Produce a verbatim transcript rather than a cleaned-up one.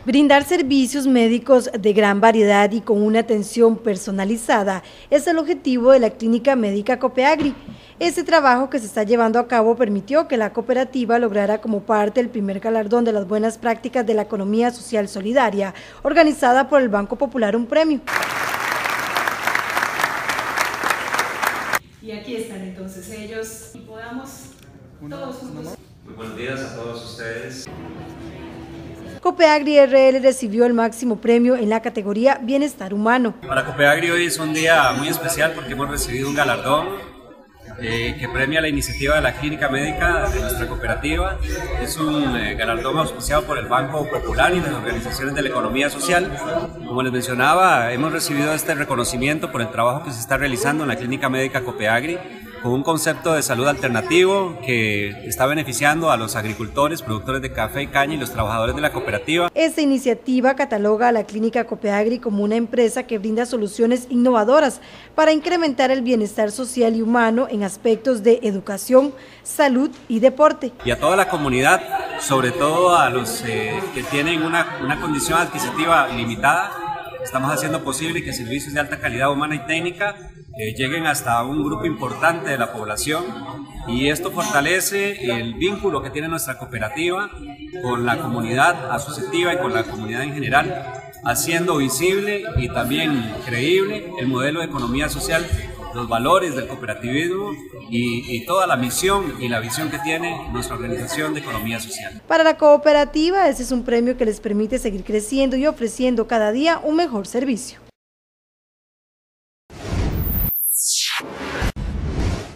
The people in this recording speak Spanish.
Brindar servicios médicos de gran variedad y con una atención personalizada es el objetivo de la Clínica Médica Copeagri. Este trabajo que se está llevando a cabo permitió que la cooperativa lograra como parte el primer galardón de las buenas prácticas de la economía social solidaria, organizada por el Banco Popular un premio. Y aquí están entonces ellos y podamos todos juntos. Muy buenos días a todos ustedes. Copeagri R L recibió el máximo premio en la categoría Bienestar Humano. Para Copeagri hoy es un día muy especial porque hemos recibido un galardón eh, que premia la iniciativa de la Clínica Médica de nuestra cooperativa. Es un eh, galardón auspiciado por el Banco Popular y las organizaciones de la economía social. Como les mencionaba, hemos recibido este reconocimiento por el trabajo que se está realizando en la Clínica Médica Copeagri, con un concepto de salud alternativo que está beneficiando a los agricultores, productores de café y caña y los trabajadores de la cooperativa. Esta iniciativa cataloga a la Clínica Copeagri como una empresa que brinda soluciones innovadoras para incrementar el bienestar social y humano en aspectos de educación, salud y deporte. Y a toda la comunidad, sobre todo a los eh, que tienen una, una condición adquisitiva limitada, estamos haciendo posible que servicios de alta calidad humana y técnica eh, lleguen hasta un grupo importante de la población, y esto fortalece el vínculo que tiene nuestra cooperativa con la comunidad asociativa y con la comunidad en general, haciendo visible y también creíble el modelo de economía social, los valores del cooperativismo y, y toda la misión y la visión que tiene nuestra organización de economía social. Para la cooperativa, este es un premio que les permite seguir creciendo y ofreciendo cada día un mejor servicio.